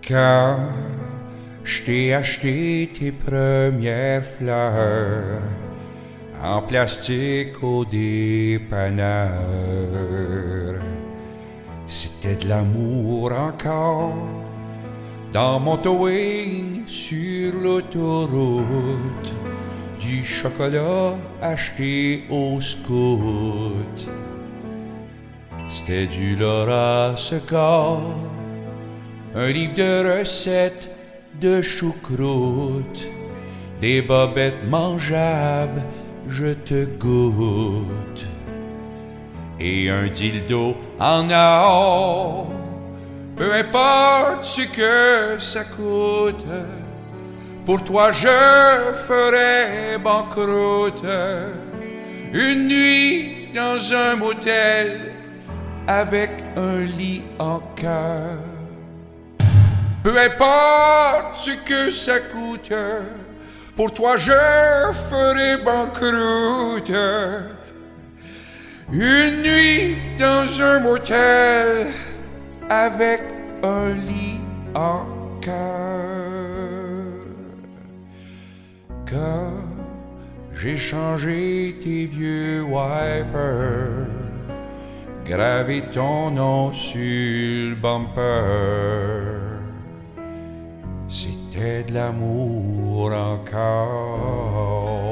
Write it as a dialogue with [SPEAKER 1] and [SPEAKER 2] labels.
[SPEAKER 1] Quand je t'ai acheté tes premières fleurs en plastique au dépanneur, c'était de l'amour encore dans mon towing sur l'autoroute, du chocolat acheté au scout. C'était du Laura Secord, un livre de recettes de choucroute, des bobettes mangeables, je te goûte, et un dildo en or, peu importe ce que ça coûte, pour toi je ferai banqueroute, une nuit dans un motel avec un lit en cœur. Peu importe ce que ça coûte, pour toi je ferai banqueroute, une nuit dans un motel avec un lit en cœur. Quand j'ai changé tes vieux wipers, gravé ton nom sur le bumper, c'était de l'amour encore.